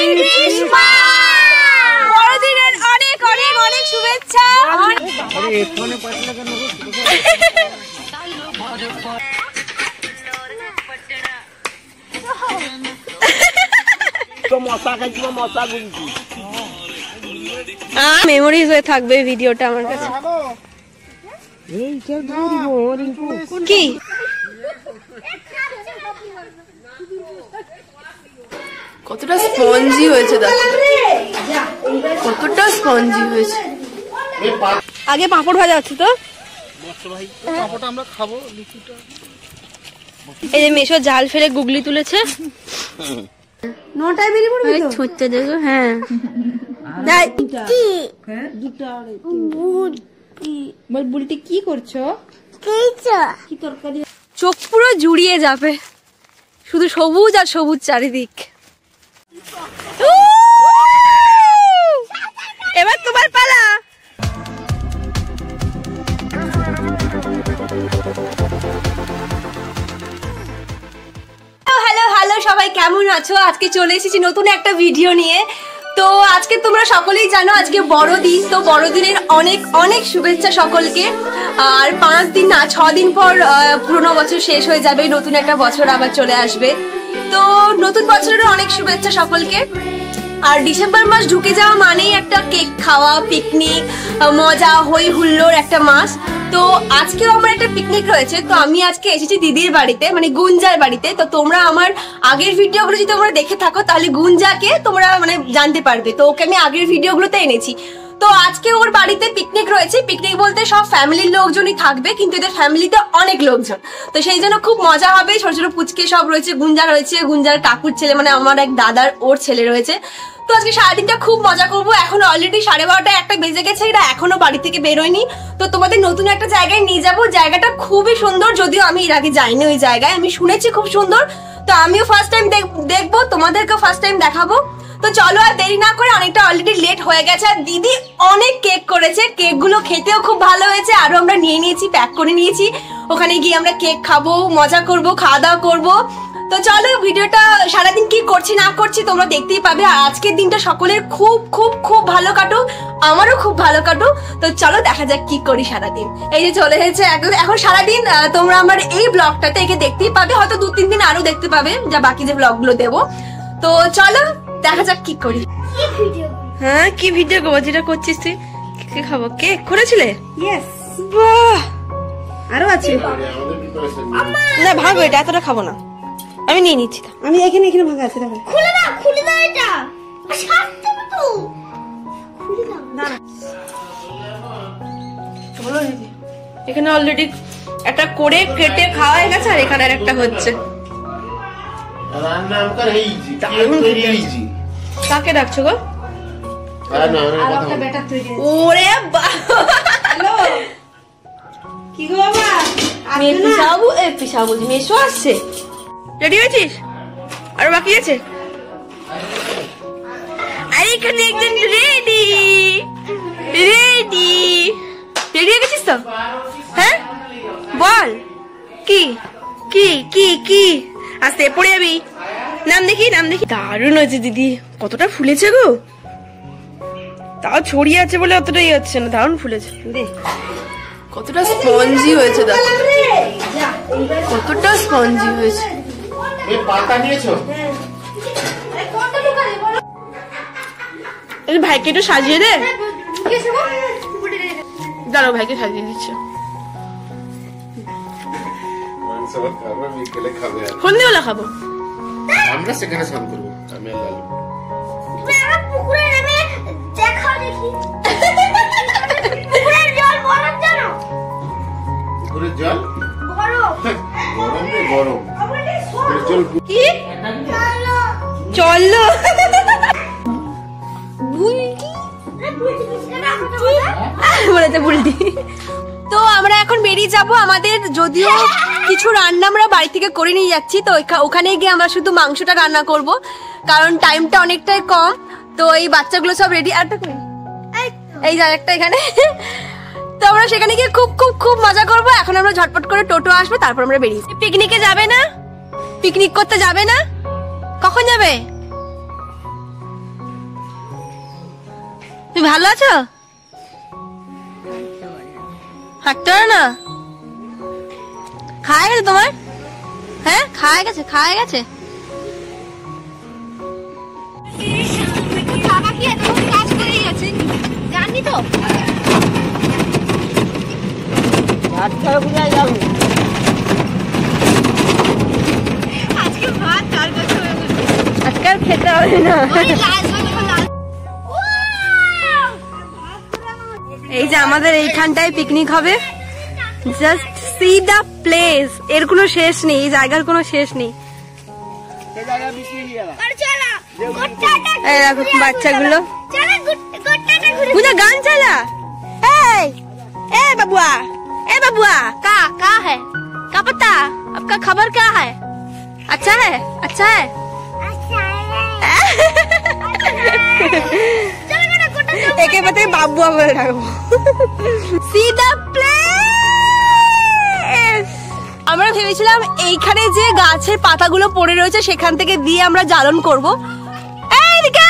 বড়দিনের অনেক অনেক অনেক শুভেচ্ছা। মেমোরিজ হয়ে থাকবে ভিডিওটা আমার কাছে। কি কতটা স্পঞ্জি হয়েছে দেখো, কতটা স্পঞ্জি হয়েছে। আগে পাঁপড় ভাজা হচ্ছে তো, এই যে মেশো জাল ফেলে গুগলি তুলেছে। 9টায় বেরিয়ে পড়বে তো ছুটতে দেখো। হ্যাঁ বুলটি কি করছো? চোখ পুরো জুড়িয়ে যাবে, শুধু সবুজ আর সবুজ চারিদিক। এবার তোমার পালা। হ্যালো হ্যালো সবাই কেমন আছো? আজকে চলে এসেছি নতুন একটা ভিডিও নিয়ে। তো আজকে তোমরা সকলেই জানো আজকে বড়দিন, তো বড়দিনের অনেক অনেক শুভেচ্ছা সকলকে। আর 5 দিন না 6 দিন পর পুরনো বছর শেষ হয়ে যাবে, নতুন একটা বছর আবার চলে আসবে। তো নতুন বছরের অনেক শুভেচ্ছা সকলকে। আর ডিসেম্বর মাস ঢুকে যাওয়া মানেই একটা কেক খাওয়া, পিকনিক, মজা, হই হুল্লোড় একটা মাস। তো আজকেও আমার একটা পিকনিক রয়েছে। তো আমি আজকে এসেছি দিদির বাড়িতে, মানে গুঞ্জার বাড়িতে। তো তোমরা আমার আগের ভিডিওগুলো যদি তোমরা দেখে থাকো তাহলে গুঞ্জাকে তোমরা মানে জানতে পারবে। তো ওকে আমি আগের ভিডিওগুলোতে এনেছি। তো আজকে ওর বাড়িতে পিকনিক রয়েছে। পিকনিক বলতে সব ফ্যামিলির লোকজনই থাকবে, কিন্তু এদের ফ্যামিলিতে অনেক লোকজন। তো সেই জন্য খুব মজা হবে। ছোট ছোট পুচকে সব রয়েছে, গুঞ্জা রয়েছে, গুঞ্জার কাকুর ছেলে মানে আমার এক দাদার ওর ছেলে রয়েছে। তো আজকে সারাদিনটা খুব মজা করবো। এখন অলরেডি 12:30 একটা বেজে গেছে, এরা এখনো বাড়ি থেকে বেরোয়নি। তো তোমাদের নতুন একটা জায়গায় নিয়ে যাবো। জায়গাটা খুবই সুন্দর, যদিও আমি এর আগে যাইনি ওই জায়গায়, আমি শুনেছি খুব সুন্দর। তো আমিও ফার্স্ট টাইম দেখবো, তোমাদেরকেও ফার্স্ট টাইম দেখাবো। তো চলো আর দেরি না করে, অনেকটা অলরেডি লেট হয়ে গেছে। আর দিদি অনেক কেক করেছে, কেকগুলো খেতেও খুব ভালো হয়েছে। আরো আমরা নিয়ে নিয়েছি, প্যাক করে নিয়েছি। ওখানে গিয়ে আমরা কেক খাবো, মজা করবো, খাওয়া দাওয়া করবো। তো চলো ভিডিওটা সারাদিন কি করছি না করছি তোমরা দেখতেই পাবে। আর আজকের দিনটা সকলের খুব খুব খুব ভালো কাটুক, আমারও খুব ভালো কাটুক। তো চলো দেখা যাক কি করি সারাদিন। এই যে চলে এসেছে এখন সারাদিন তোমরা আমার এই ব্লগটাতে একে দেখতেই পাবে, হয়তো 2-3 দিন আরো দেখতে পাবে যা বাকি যে ব্লগগুলো দেবো। তো চলো দেখা যাক কি করি। হ্যাঁ কি ভিডিও করবো? যেটা করছিস তুই। কি খাবো? কেক করেছিলে? বাহ, আরো আছে না, ভাগো এটা, এতটা খাবো না, আমি নিয়ে নিচ্ছি। আমি এখানে এখানে ভাঙা আছে, দেখো। খুলে দাও, খুলে দাও, এটা ছাড়তে হবে তো, খুলে দাও। না চলো দিদি, এখানে অলরেডি একটা করে কেটে খাওয়া হয়ে গেছে, আর এখানে আরেকটা হচ্ছে। রান্না আমকার হেইজি, এখন হেইজি। কাকে ডাকছো গো? আর না না কথা বেটা তুই। ওরে বাবা, হ্যালো কি গো বাবা? আমি পিসাবু, পিসাবু মেশো আসছে। রেডি হয়েছিস? আর বাকি আছে? আর এখানে একজন রেডি রেডি রেডি হয়ে গেছিস তো? হ্যাঁ বল কি কি কি কি আস্তে পড়ে যাবি। নাম দেখি, নাম দেখি। দারুণ হয়েছে দিদি, কতটা ফুলেছে গো। তাও ছড়িয়ে আছে বলে অতটাই হচ্ছে না, দারুণ ফুলেছে। কতটা স্পঞ্জি হয়েছে দেখো, কতটা স্পঞ্জি হয়েছে। ভাইকে একটু সাজিয়ে দে। দাঁড়াও, ভাইকে সাজিয়ে দিচ্ছে। সন্ধ্যেবেলা খাবো আমরা, সেখানে স্নান করবো। আমি আর লালু পুকুরে নেমে দেখা দেখি। পুকুরের জল গরম জানো? পুকুরের জল গরম? গরম রে গরম। পুকুরের জল কি? চলো বলেছে বুলটি। তো আমরা এখন বেরিয়ে যাব। আমাদের যদিও কিছু রান্না আমরা বাড়ি থেকে করে নিয়ে যাচ্ছি, তো ওখানে গিয়ে আমরা শুধু মাংসটা রান্না করব, কারণ টাইমটা অনেকটাই কম। তো এই বাচ্চাগুলো সব রেডি, আর এই যে একটা এখানে। তো আমরা সেখানে গিয়ে খুব খুব খুব মজা করব। এখন আমরা ঝটপট করে টোটো আসবে, তারপর আমরা বেরিয়ে। পিকনিকে যাবে না? পিকনিক করতে যাবে না? কখন যাবে? তুমি ভালো আছো? হাঁটতে পারো না? খাওয়া গেছে তোমার? হ্যাঁ খাওয়া গেছে, খাওয়া গেছে। জানি তো আজকে ভাত 4 বছর হয়ে গেছে, আজকে আর খেতে হবে না। এই যে আমাদের এইখানটায় পিকনিক হবে। জাস্ট সি দ্য প্লেস, এর কোনো শেষ নেই, এই জায়গার কোনো শেষ নেই। এই দেখো বাচ্চাগুলো গান চালা। ए बबुआ, ए बबुआ, का है? का पता? आपका खबर क्या है? अच्छा है, अच्छा है, एके पता बाबुआ बोल रहा हूँ। See the place. আমরা ভেবেছিলাম এইখানে যে গাছের পাতাগুলো পড়ে রয়েছে সেখান থেকে দিয়ে আমরা জ্বালন করব। এইদিকে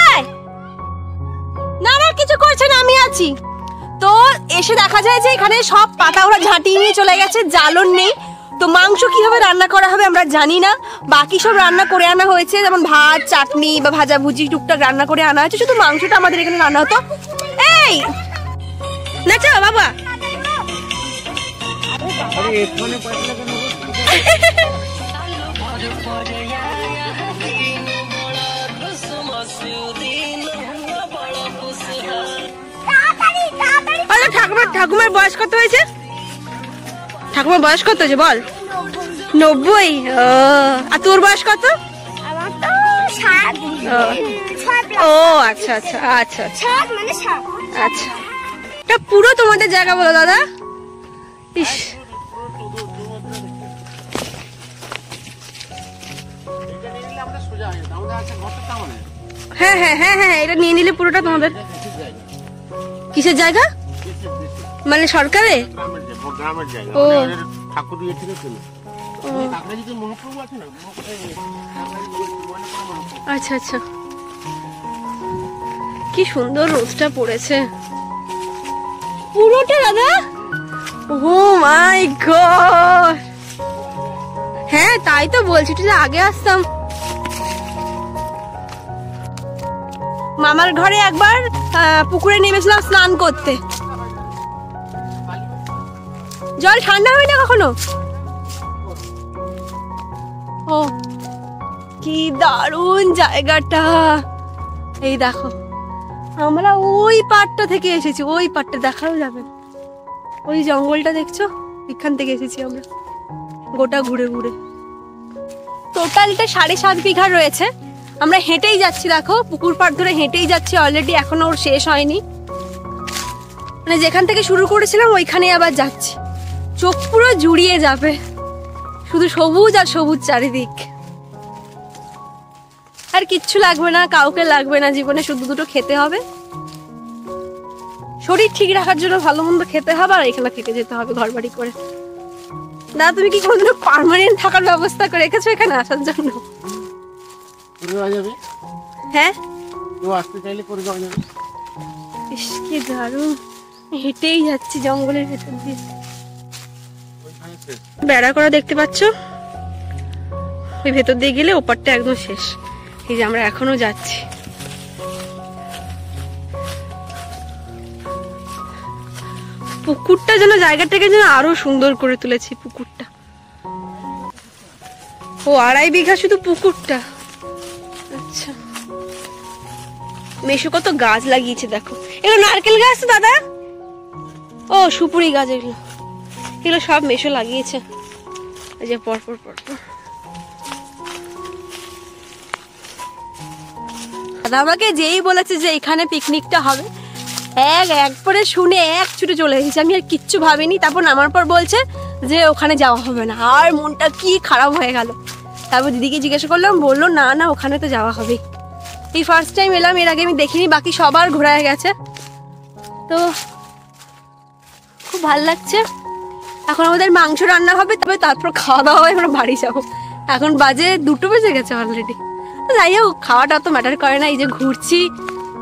না না কিছু করছে না, আমি আছি। তো এসে দেখা যায় যে এখানে সব পাতা ওরা ঝাঁটিয়ে নিয়ে চলে গেছে, জ্বালন নেই। তো মাংস কিভাবে রান্না করা হবে আমরা জানি না। বাকি সব রান্না করে আনা হয়েছে, যেমন ভাত, চাটনি বা ভাজাভুজি টুকটাক রান্না করে আনা হয়েছে, শুধু মাংসটা আমাদের এখানে রান্না হতো। এই নাচো বাবা। ঠাকুমার বয়স কত হয়েছে? ঠাকুমার বয়স কত হয়েছে বল? 90। আর তোর বয়স কত? ও আচ্ছা আচ্ছা আচ্ছা আচ্ছা। এটা পুরো তোমাদের জায়গা বলো দাদা। ইস হ্যাঁ হ্যাঁ হ্যাঁ হ্যাঁ, এটা নিয়ে নিলে পুরোটা তোমাদের। কিসের জায়গা? মানে সরকারে? ও আচ্ছা আচ্ছা। কি সুন্দর রোদটা পড়েছে পুরোটা দাদা। ও মাই গড, হ্যাঁ তাই তো বলছি, একটু আগে আসতাম। মামার ঘরে একবার পুকুরে নেমেছিলাম স্নান করতে, জল ঠান্ডা হয় না কখনো। ও কি দারুণ জায়গাটা। এই দেখো আমরা ওই পাড়টা থেকে এসেছি, ওই পাড়টা দেখাও যাবে, ওই জঙ্গলটা দেখছো, এখান থেকে এসেছি আমরা গোটা ঘুরে ঘুরে। টোটাল এটা 7.5 বিঘা রয়েছে। আমরা হেঁটেই যাচ্ছি, দেখো পুকুর পাড় ধরে হেঁটেই যাচ্ছি অলরেডি, এখনো ওর শেষ হয়নি। মানে যেখান থেকে শুরু করেছিলাম ওইখানে আবার যাচ্ছি। চোখ পুরো জুড়িয়ে যাবে, শুধু সবুজ আর সবুজ চারিদিক। আর কিচ্ছু লাগবে না, কাউকে লাগবে না জীবনে, শুধু দুটো খেতে হবে, শরীর ঠিক রাখার জন্য ভালো মন্দ খেতে হবে, আর এখানে থেকে যেতে হবে ঘর বাড়ি করে। না তুমি কি কোনোদিন পার্মানেন্ট থাকার ব্যবস্থা করে রেখেছো এখানে আসার জন্য? হ্যাঁ কি দারুণ, হেঁটেই যাচ্ছি জঙ্গলের ভেতর দিয়ে। বেড়া করা দেখতে পাচ্ছ, ওই ভেতর দিয়ে গেলে ওপারটা একদম শেষ। এই যে আমরা এখনো যাচ্ছি। পুকুরটা যেন জায়গাটাকে যেন আরো সুন্দর করে তুলেছি পুকুরটা। ও 2.5 বিঘা শুধু পুকুরটা। আচ্ছা মেশো কত গাছ লাগিয়েছে দেখো, এগুলো নারকেল গাছ তো দাদা? ও সুপুরি গাছ, এগুলো এগুলো সব মেশো লাগিয়েছে। এই যে পরপর পরপর দাদা আমাকে যেই বলেছে যে এখানে পিকনিকটা হবে, একবারে শুনে এক ছুটে চলে এসেছি। আমি আর কিচ্ছু ভাবিনি। তারপর নামার পর বলছে যে ওখানে যাওয়া হবে না, আর মনটা কি খারাপ হয়ে গেল। তারপর দিদিকে জিজ্ঞাসা করলাম, বললো না না ওখানে তো যাওয়া হবে। এই ফার্স্ট টাইম এলাম, এর আগে আমি দেখিনি, বাকি সবার ঘোরা হয়ে গেছে। তো খুব ভালো লাগছে। এখন আমাদের মাংস রান্না হবে, তবে তারপর খাওয়া দাওয়া হবে, আমরা বাড়ি যাবো। এখন বাজে 2টো বেজে গেছে অলরেডি। যাই হোক খাওয়াটা তো ম্যাটার করে না, এই যে ঘুরছি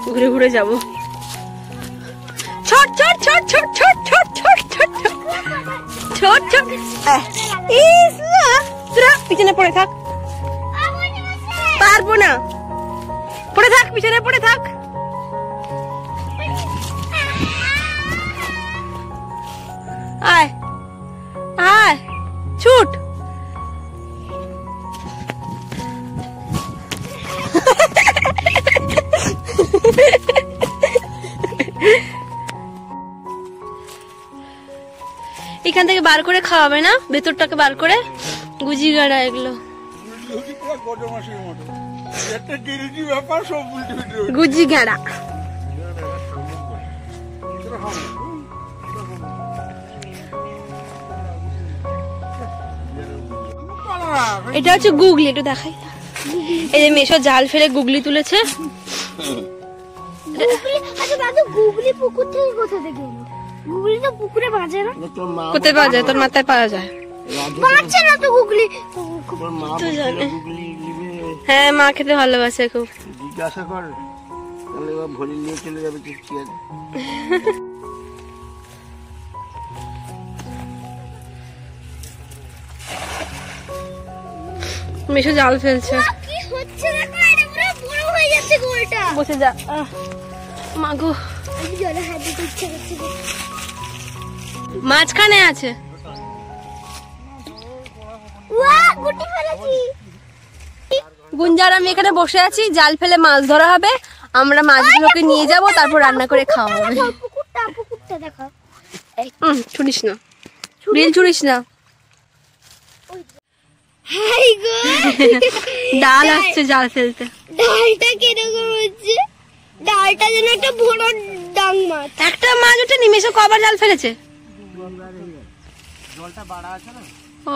ঘুরে ঘুরে যাবো। ছোট ছোট ছোট ছোট ছোট ছোট ছোট ছোট ছোট ছোট তোরা পিছনে পড়ে থাক, পারবো না, পড়ে থাক, পিছনে পড়ে থাক। আয় আয় ছুট। এখান থেকে বার করে খাওয়াবে না, ভেতরটাকে বার করে। গুজি গাড়া এগুলো, গুজি গাড়া। এটা হচ্ছে গুগলি, একটু দেখাই। এই যে মেশো জাল ফেলে গুগলি তুলেছে। গুগলি পুকুর থেকে কোথা থেকে? গুগলি তো পুকুরে বাজে না। কোথায় পাওয়া যায়? তোর মাথায় পাওয়া যায়। বাজছে না তো গুগলি। হ্যাঁ, মা খেতে ভালোবাসে খুব। জিজ্ঞাসা কর, তাহলে ভরি নিয়ে চলে যাবে। মেশো জাল ফেলছে। কি হচ্ছে দেখো, এটা পুরো বড় হয়ে যাচ্ছে গোলটা। বসে যা। মাগো, আমি জলে হাত দিতে ইচ্ছে করছে। মাঝখানে আছে। ওয়াও, গুটি ফেলেছি। গুঞ্জার আমি এখানে বসে আছি, জাল ফেলে মাছ ধরা হবে। আমরা মাছগুলোকে নিয়ে যাব, তারপর রান্না করে খাওয়া হবে। পুকুরটা দেখো। ছুড়িস না, বিল ছুড়িস না। হাই গো, ডাল আসছে জাল ফেলতে। ডালটা কিরকম হচ্ছে? ডালটা যেন একটা বড় ডাং মাছ। একটা মাছ উঠে নিমেষে কবার জাল ফেলেছে। জলটা বাড়া আছে না। ও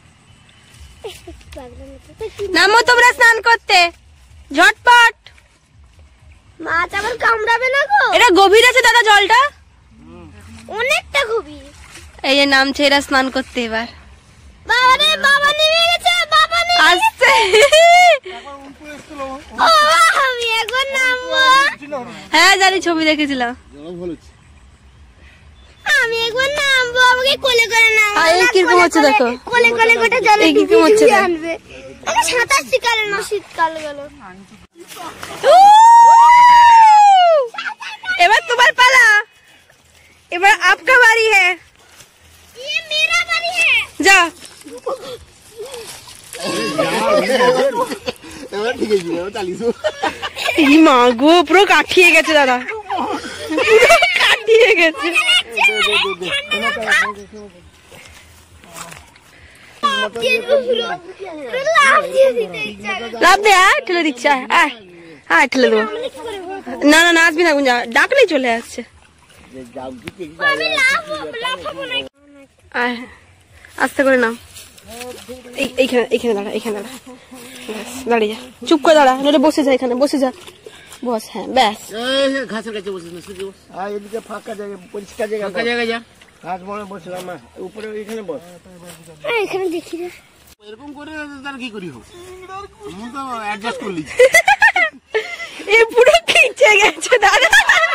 নামো তোমরা স্নান করতে, ঝটপট। মাছ আবার কামড়াবে না গো? এটা গভীর আছে দাদা, জলটা অনেকটা গভীর। এই যে নামছে এরা স্নান করতে এবার। বাবা রে, বাবা নেমে গেছে, বাবা নেমে আসছে। ও, আমি এখন নামবো। হ্যাঁ জানি, ছবি দেখেছিলাম। আমি একবার নামবো, আমাকে কোলে করে নাও। এই কিরকম হচ্ছে দেখো, কোলে কোলে গোটা জলে এই কিরকম হচ্ছে দেখ। আনবে। আমি সাঁতার শিকারে না, শীতকাল গেল। এবার তোমার পালা, এবার আপকা বাড়ি হ্যাঁ। ये मेरा बारी है। যা। এবার ঠিক আছে, এবার চালিয়েছো। এই মা গো, পুরো কাঠিয়ে গেছে দাদা, পুরো কাঠিয়ে গেছে। লাভ দে, ঠেলে দিচ্ছে। হ্যাঁ ঠেলে দেবো। না না, নাচবি না গুঞ্জা, ডাকলেই চলে আসছে। আস্তে করে নাও। এইখানে এইখানে দাঁড়া, এইখানে দাঁড়া, দাঁড়িয়ে যা, চুপ করে দাঁড়া, নইলে বসে যা, এখানে বসে যা, বস। হ্যাঁ ব্যাস। ঘাসের কাছে বসে এদিকে ফাঁকা জায়গা, পরিষ্কার জায়গা যা। ঘাস বনে বসলাম না, উপরে এখানে বস। এখানে দেখি রে, এরকম করে তার কি করি হোক, আমি তো অ্যাডজাস্ট করলি। এ পুরো খিচে গেছে দাদা।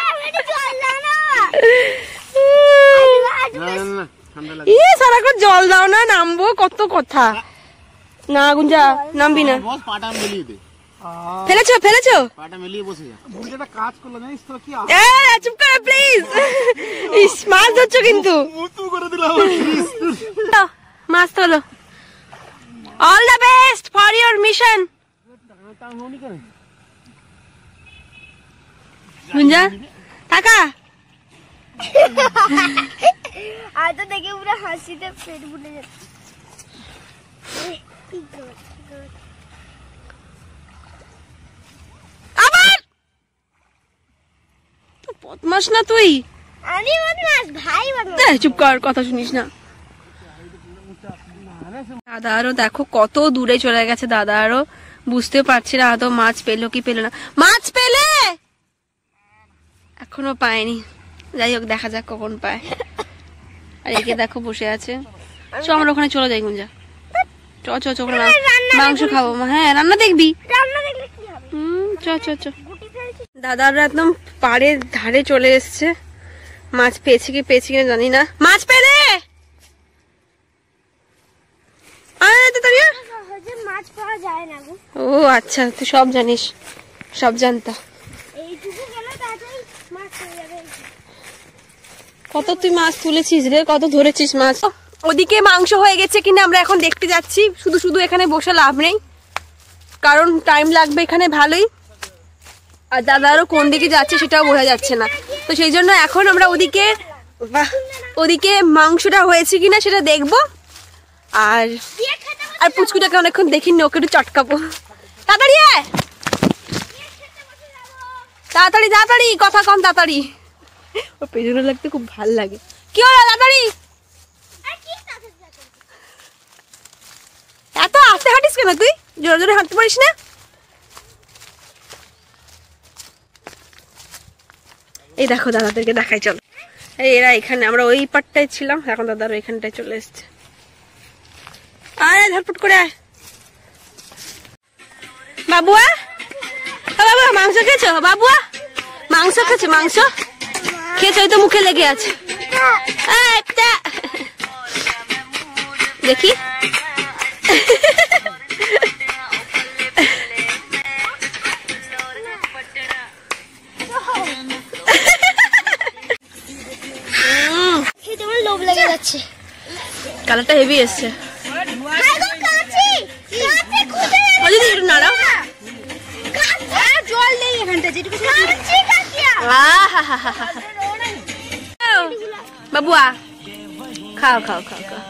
সারাক্ষণ জল দাও না, নামবো, কত কথা। না গুঞ্জা, নামবি না। পাটা মিলিয়ে দে। ফেলেছো ফেলেছো, পাটা মিলিয়ে বসে যা। বুড়িটা কাজ করলো জানিস তো কি? চুপ করে প্লিজ। ইস, মাছ ধরছো কিন্তু। মুতু করে দিলাম। মাছ তোলো। All the best for your mission. গুঞ্জা টাকা। আর তো দেখে পুরো হাসিতে পেট ফুটে যাচ্ছে। আবার বদমাস না তুই। আমি বদমাস, ভাই বদমাস। চুপ কর, কথা শুনিস না। দাদা আরো দেখো কত দূরে চলে গেছে। দাদা আরো বুঝতে পারছি না আদৌ মাছ পেলো কি পেলো না। মাছ পেলে? এখনো পায়নি, যাই হোক দেখা যাক কখন পায়। আর একে দেখো বসে আছে। চ আমরা ওখানে চলে যাই গুঞ্জা, চ চ চ, মাংস খাবো। হ্যাঁ রান্না দেখবি? রান্না দেখলে কি হবে? চ চ চ। গুটি ফেলছে দাদারা একদম পাড়ের ধারে চলে এসছে। মাছ পেয়েছে কি কিনা জানি না। মাছ পেলে মাছ পাওয়া যায় না গো। ও আচ্ছা, তুই সব জানিস, সব জানতা। এইটুকু গেলে তাড়াতাড়ি মাছ পেয়ে যাবে। কত তুই মাছ তুলেছিস রে, কত ধরেছিস মাছ? ওদিকে মাংস হয়ে গেছে কিনা আমরা এখন দেখতে যাচ্ছি। শুধু শুধু এখানে বসে লাভ নেই, কারণ টাইম লাগবে এখানে ভালোই। আর দাদারও কোন দিকে যাচ্ছে সেটাও বোঝা যাচ্ছে না, তো সেই জন্য এখন আমরা ওদিকে মাংসটা হয়েছে কিনা সেটা দেখবো। আর আর পুচকুটাকে অনেকক্ষণ দেখিনি, ওকে একটু চটকাবো। তাড়াতাড়ি আয়, তাড়াতাড়ি তাড়াতাড়ি, কথা কম, তাড়াতাড়ি। ওর পেছনে লাগতে খুব ভাল লাগে। কি হলো তাড়াতাড়ি? এত আস্তে হাঁটিস কেন তুই? জোরে জোরে হাঁটতে পারিস না? এই দেখো দাদাদেরকে দেখাই, চলো। এরা এখানে, আমরা ওই পাটটায় ছিলাম, এখন দাদারা এখানটায় চলে এসছে। আয় ঝটপট করে আয়। বাবুয়া, বাবুয়া মাংস খেয়েছো? বাবুয়া মাংস খেয়েছো? মাংস খেয়েছো? ওই তো মুখে লেগে আছে। দেখি লোভ লেগে যাচ্ছে, কালারটা হেভি এসছে। জল নেই এখানটা, যেটুকু বাবুয়া খাও খাও খাও খাও।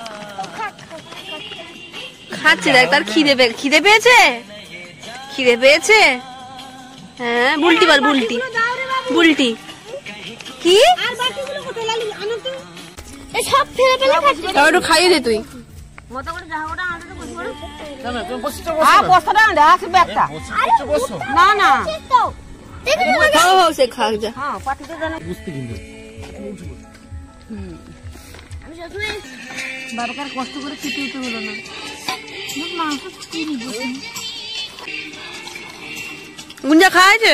খাচ্ছে, দেখ তার খিদে পেয়েছে, খিদে পেয়েছে। হ্যাঁ বুলটি বল, বুলটি বুলটি কি সব ফেলে ফেলে খাচ্ছি। একটু খাইয়ে দে তুই। সে খা যা। বাবাকার কষ্ট করে খেতে হতে হলো না। গুঞ্জা খাওয়াছে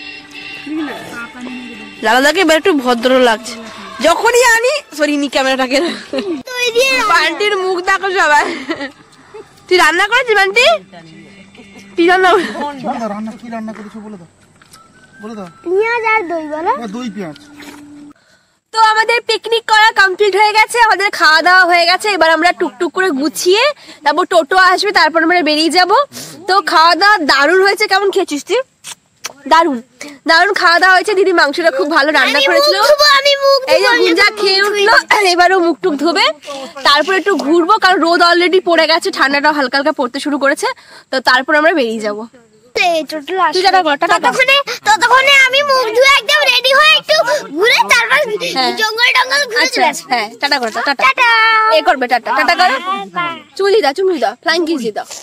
দাদাকে এবার একটু ভদ্র লাগছে। যখনই আনি সরিনি ক্যামেরাটাকে, বান্টির মুখ দেখো সবাই। তুই রান্না করেছিস বান্টি? তুই রান্না কি রান্না করেছো বলে দাও, বলে দাও। পেঁয়াজ আর দই বলো। দই পেঁয়াজ। তো আমাদের পিকনিক করা কমপ্লিট হয়ে গেছে, আমাদের খাওয়া দাওয়া হয়ে গেছে। এবার আমরা টুকটুক করে গুছিয়ে, তারপর টোটো আসবে, তারপর আমরা বেরিয়ে যাব। তো খাওয়া দাওয়া দারুণ হয়েছে। কেমন খেয়েছিস তুই? দারুণ দারুণ খাওয়া দাওয়া হয়েছে। দিদি মাংসটা খুব ভালো রান্না করেছিল। এই যে গুঞ্জা খেয়ে উঠলো, এবারও মুখ টুক ধোবে, তারপর একটু ঘুরবো, কারণ রোদ অলরেডি পড়ে গেছে, ঠান্ডাটাও হালকা হালকা পড়তে শুরু করেছে। তো তারপর আমরা বেরিয়ে যাবো। ততক্ষণে আমি মুখ ধুয়ে একদম রেডি হয়ে একটু ঘুরে তারপর জঙ্গল টঙ্গল ঘুরে চলে আসবো। হ্যাঁ টাটা করো, টাটা এ করবে, টাটা টাটা করো, চুমুলি দাও, চুমুলি দাও, ফ্লাইং কিস দিয়ে দাও।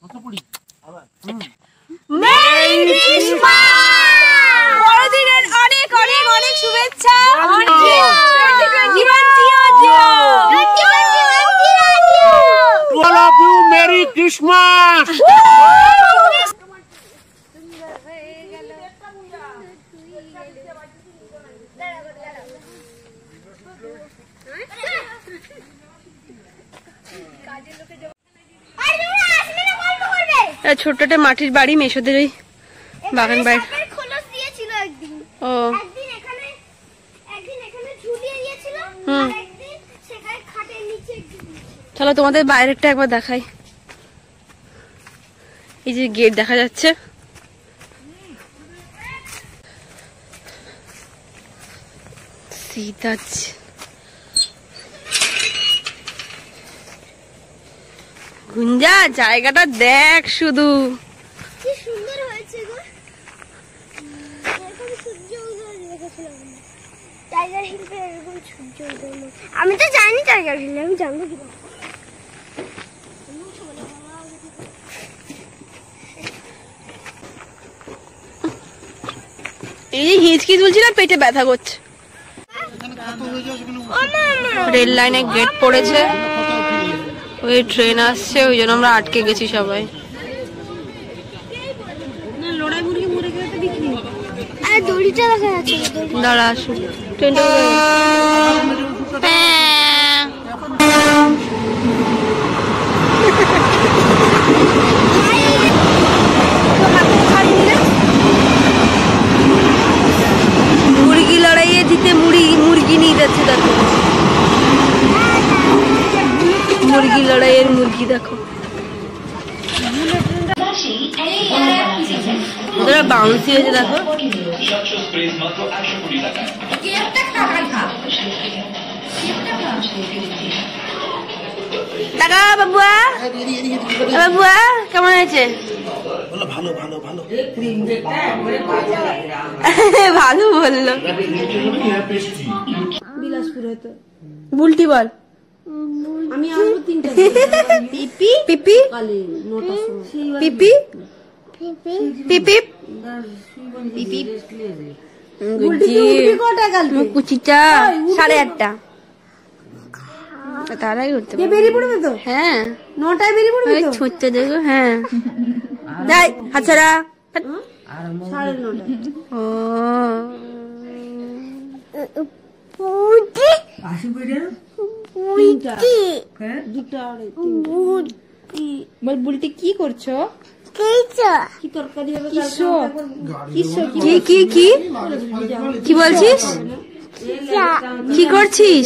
মেরি ক্রিসমাস, বড়দিনের অনেক অনেক অনেক শুভেচ্ছা। All of you, Merry Christmas! ছোট্ট একটা মাটির বাড়ি, মেশোদের ওই বাগান বাড়ি। ও চলো তোমাদের বাইরেরটা একবার দেখাই। এই যে গেট দেখা যাচ্ছে, सीधा গুঞ্জা জায়গাটা দেখ শুধু কি সুন্দর হয়েছে গো। এরকম সূর্য উদয় দেখেছিলাম টাইগার হিলে, এরকম সূর্য উদয়। আমি তো জানি টাইগার হিলে, আমি জানবো কি? এই যে হিচকি তুলছি না, পেটে ব্যথা করছে। রেল লাইনে গেট পড়েছে, ওই ট্রেন আসছে, ওই জন্য আমরা আটকে গেছি সবাই। ঘড়িটা দেখা যাচ্ছে না। দাঁড়া আসুন ট্রেনটা মুরগি লড়াইয়ে জিতে মুরগি নিয়ে যাচ্ছে। দেখো মুরগি লড়াইয়ের মুরগি দেখো। ওরা বাউন্সি হয়েছে দেখো। টাকা বাবুয়া বাবুয়া কেমন হয়েছে? ভালো ভালো ভালো ভালো বললো। বিলাসপুর হয়তো বুলটি বল। আমি আসবো 3টা। পিপি পিপি পিপি পিপি পিপি কুচিটা 8:30 তার আগে উঠতে বেরিয়ে পড়বে তো। হ্যাঁ 9টায় বেরিয়ে পড়বে তো। ছুটতে দেখো। হ্যাঁ যাই হাছাড়া 9:30। ও বুলটি কি করছো? কি তরকারি হবে? কি বলছিস? কি করছিস?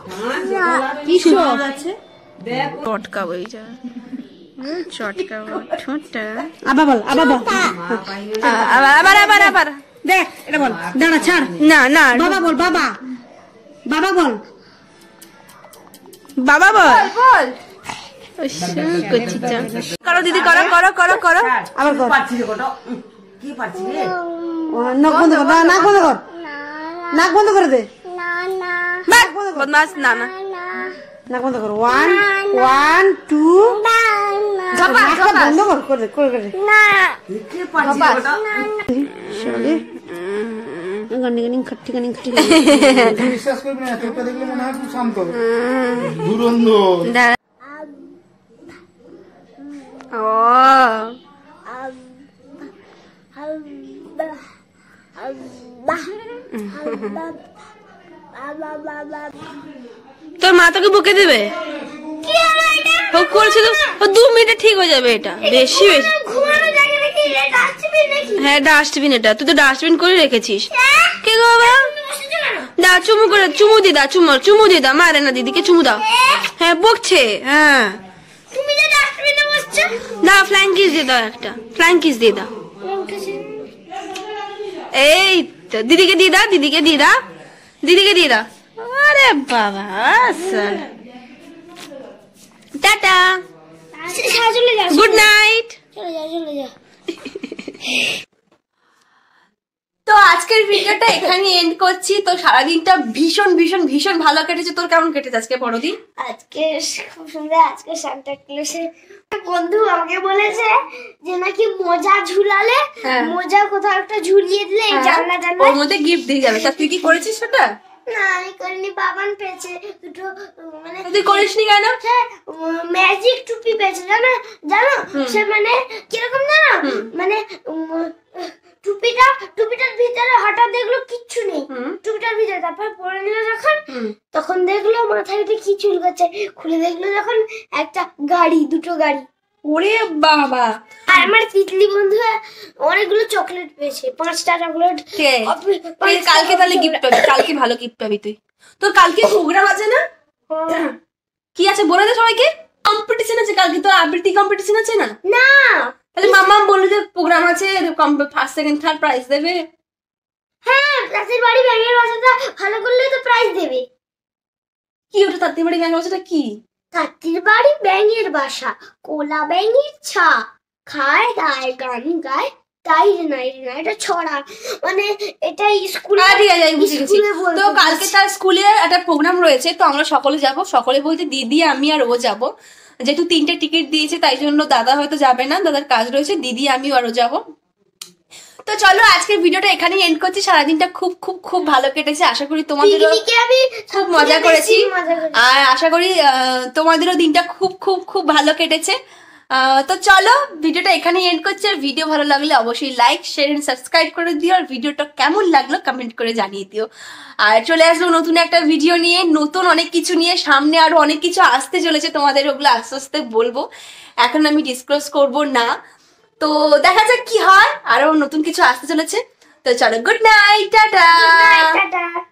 চটকা বই যা চটকা ঠোঁটটা। আবার বল আবার বল আবার আবার আবার দেখ এটা বল। দাঁড়া ছাড়। না না বাবা বল। বাবা বাবা বল। বাবা বল বল। করো দিদি করো করো করো করো আবার কর। নাক বন্ধ কর। নাক বন্ধ কর। নাক বন্ধ করে দে। বদমাস। না না নাক বন্ধ কর। 1 2 বন্ধ কর করে করে করে বিশ্বাস করবি না, তোকে দেখলে মনে হয় খুব শান্ত ধুরন্ধর। তোর মা তোকে বকে দেবে। করছে তো 2 মিনিটে ঠিক হয়ে যাবে। এটা বেশি বেশি। হ্যাঁ ডাস্টবিন। এটা তুই তো ডাস্টবিন করে রেখেছিস। কে গো বাবা? দা চুমু করে চুমু দি দা। চুমু দি দা। মারে না দিদিকে চুমু দাও। হ্যাঁ বকছে। হ্যাঁ না ফ্লাইং কিস দিয়ে দাও। একটা ফ্লাইং কিস দিয়ে দাও। এই তো দিদিকে দিয়ে দাও। দিদিকে দিয়ে দাও। দিদিকে দিয়ে দাও। আরে বাবা টাটা গুড নাইট। তো আজকের ভিডিওটা এখানে এন্ড করছি। তো সারাদিনটা ভীষণ ভীষণ ভীষণ ভালো কেটেছে। তোর কেমন কেটেছে আজকে বড়দিন? আজকে খুব সুন্দর। আজকে সান্তা ক্লজের বন্ধু আমাকে বলেছে যে নাকি মোজা ঝুলালে মোজা কোথাও একটা ঝুলিয়ে দিলে জানলা জানলা ওর মধ্যে গিফট দিয়ে যাবে। তা তুই কি করেছিস সেটা? না আমি করিনি। বাবান পেয়েছে দুটো। মানে তুই করিসনি কেন? ম্যাজিক টুপি পেয়েছে জানো জানো। সে মানে কিরকম জানো মানে টুপিটার ভিতরে হঠাৎ দেখলো কিচ্ছু নেই টুপিটার ভিতরে। তারপর পরে নিল যখন তখন দেখলো মাথায় কি চুল গেছে। খুলে দেখলো যখন একটা গাড়ি, দুটো গাড়ি। ওরে বাবা। আর আমার তিতলি বন্ধু অনেকগুলো চকলেট পেয়েছে। 5টা চকলেট। কালকে তাহলে গিফট পাবি। কালকে ভালো গিফট পাবি তুই। তোর কালকে প্রোগ্রাম আছে না? কি আছে বলে দে সবাইকে। কম্পিটিশন আছে কালকে। তো আবৃত্তি কম্পিটিশন আছে না? না তাহলে মামা বললো যে প্রোগ্রাম আছে, ফার্স্ট সেকেন্ড থার্ড প্রাইজ দেবে। হ্যাঁ রাতের বাড়ি ব্যাঙের বাসাটা ভালো করলে তো প্রাইজ দেবে। কি ওটা তাত্তির বাড়ি ব্যাঙের বাসাটা কি? তাত্তির বাড়ি ব্যাঙের বাসা কোলা ব্যাঙের ছা খায় দায় গান গায় তাই না এটা ছড়া মানে এটা স্কুলে। তো কালকে তার স্কুলে একটা প্রোগ্রাম রয়েছে। তো আমরা সকলে যাব। সকলে বলতে দিদি আমি আর ও যাব। যেহেতু 3টে টিকিট দিয়েছে তাই জন্য দাদা হয়তো যাবে না। দাদার কাজ রয়েছে। দিদি আমি আরও যাব। তো চলো আজকের ভিডিওটা এখানেই এন্ড করছি। সারাদিনটা খুব খুব খুব ভালো কেটেছে। আশা করি তোমাদেরও খুব মজা করেছি। আর আশা করি তোমাদেরও দিনটা খুব খুব খুব ভালো কেটেছে। তো চলো ভিডিওটা এখানে এন্ড করছি। আর ভিডিও ভালো লাগলে অবশ্যই লাইক শেয়ার এন্ড সাবস্ক্রাইব করে দিও। আর ভিডিওটা কেমন লাগলো কমেন্ট করে জানিয়ে দিও। আর চলে আসবো নতুন একটা ভিডিও নিয়ে, নতুন অনেক কিছু নিয়ে। সামনে আরো অনেক কিছু আসতে চলেছে, তোমাদের ওগুলো আস্তে আস্তে বলবো, এখন আমি ডিসক্লোজ করব না। তো দেখা যাক কি হয়, আরো নতুন কিছু আসতে চলেছে। তো চলো, গুড নাইট, টাটা। টাটা।